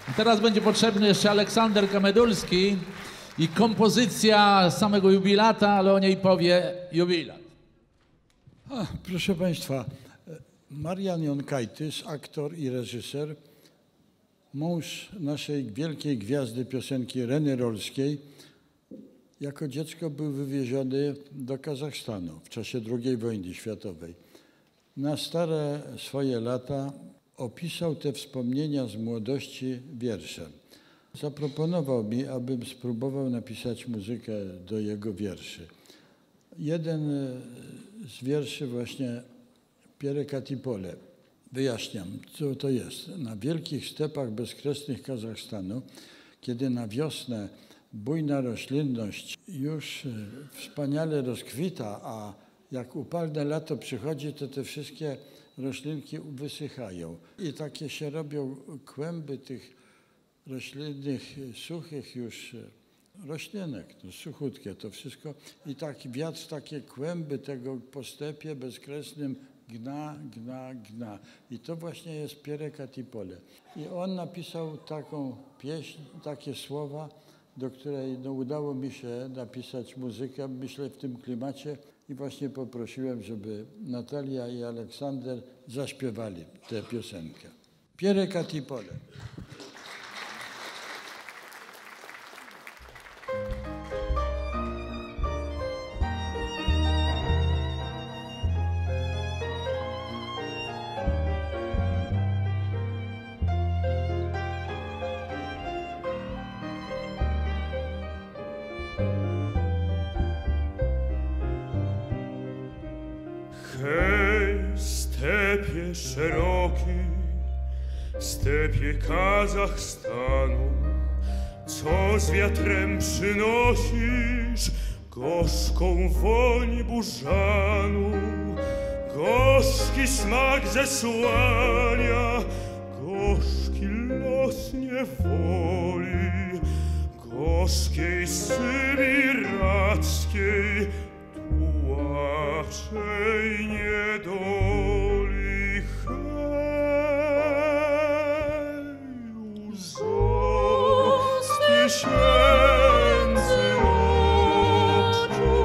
Teraz będzie potrzebny jeszcze Aleksander Kamedulski i kompozycja samego jubilata, ale o niej powie jubilat. Proszę Państwa, Marian Jonkajtys, aktor i reżyser, mąż naszej wielkiej gwiazdy piosenki Reny Rolskiej, jako dziecko był wywieziony do Kazachstanu w czasie II wojny światowej. Na stare swoje lata opisał te wspomnienia z młodości wierszem. Zaproponował mi, abym spróbował napisać muzykę do jego wierszy. Jeden z wierszy właśnie Pierre Catipole. Wyjaśniam, co to jest. Na wielkich stepach bezkresnych Kazachstanu, kiedy na wiosnę bujna roślinność już wspaniale rozkwita, a jak upalne lato przychodzi, to te wszystkie roślinki wysychają. I takie się robią kłęby tych roślinnych, suchych już roślinek, to suchutkie to wszystko. I tak wiatr takie kłęby tego po stepie bezkresnym gna. I to właśnie jest Pierre Catipole. I on napisał taką pieśń, takie słowa, do której udało mi się napisać muzykę, myślę w tym klimacie. I właśnie poprosiłem, żeby Natalia i Aleksander zaśpiewali tę piosenkę. Pierre Catipole. Hej, stepie szeroki, stepie Kazachstanu, co z wiatrem przynosisz gorzką woń burzanu. Gorzki smak zesłania, gorzki los niewoli, gorzkiej sybirackiej, tułaczej niedoli. Hej, łzo z tysięcy oczu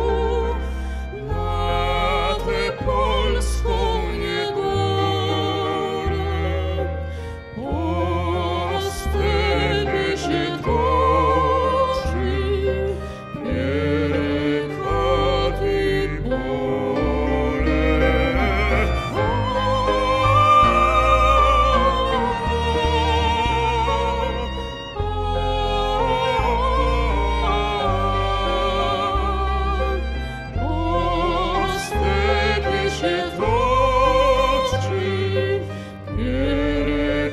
na tę polską niedolę. Po stepie się toczy Pierre Catipole. Po stepie się toczy Pierre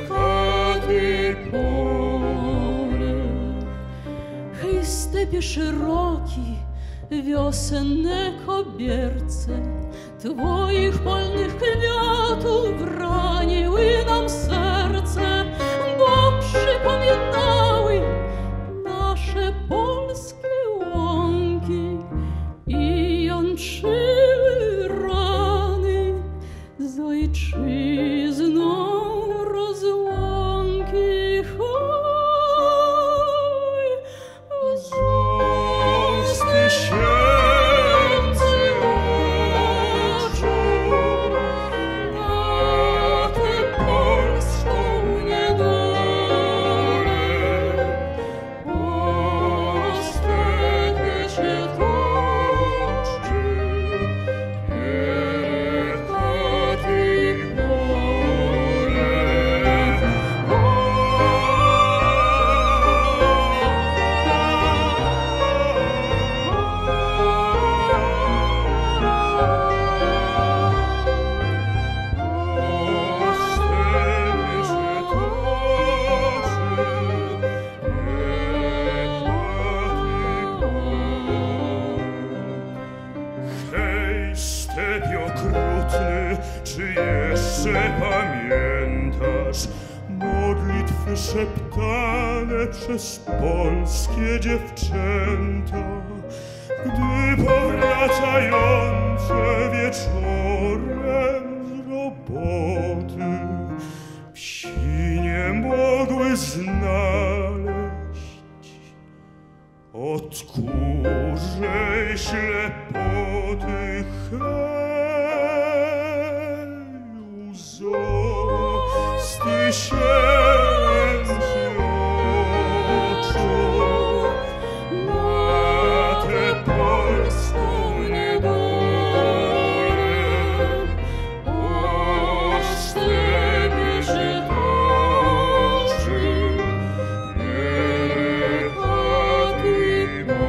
Catipole. Hej, stepie szeroki, wiosenne kobierce, twoich polnych kwiatów raniły nam serce, bo przypominały nasze polskie łąki i jątrzyły rany z ojczyzną rozłąki. Z tysięcy oczu na tę polską niedolę. Po stepie się toczy Pierre Hej, stepie okrutny, czy jeszcze pamiętasz modlitwy szeptane przez polskie dziewczęta, gdy powracające wieczorem z roboty wsi nie mogły mogły znaleźć od kurzej ślepoty łzo z tysięcy oczu na tę polską niedolę. O stepie się toczy wielka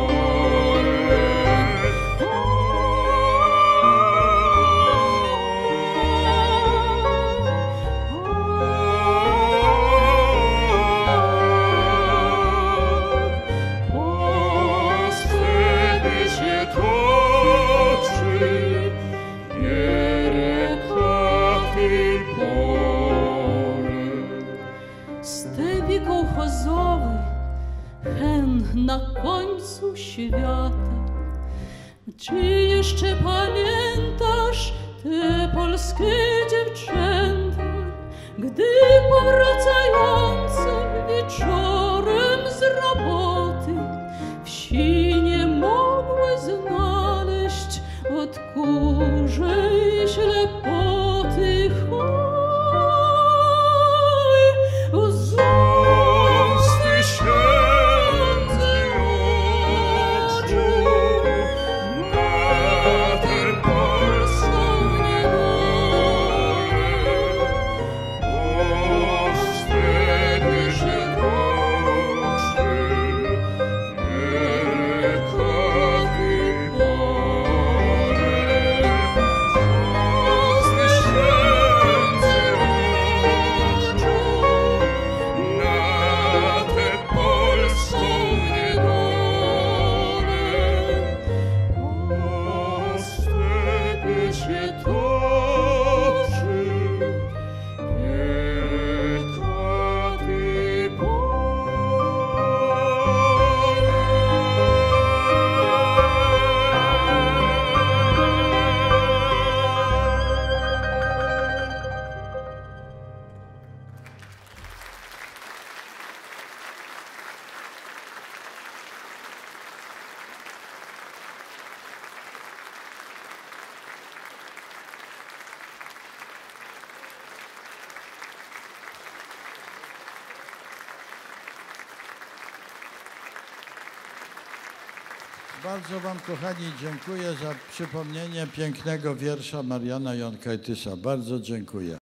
Stepie kołchozowy, hen na końcu świata. Czy jeszcze pamiętasz te polskie dziewczęta, gdy powracające wieczorem z roboty wsi nie mogły znaleźć od kurzej ślepoty? Bardzo wam, kochani, dziękuję za przypomnienie pięknego wiersza Mariana Jonkajtysa. Bardzo dziękuję.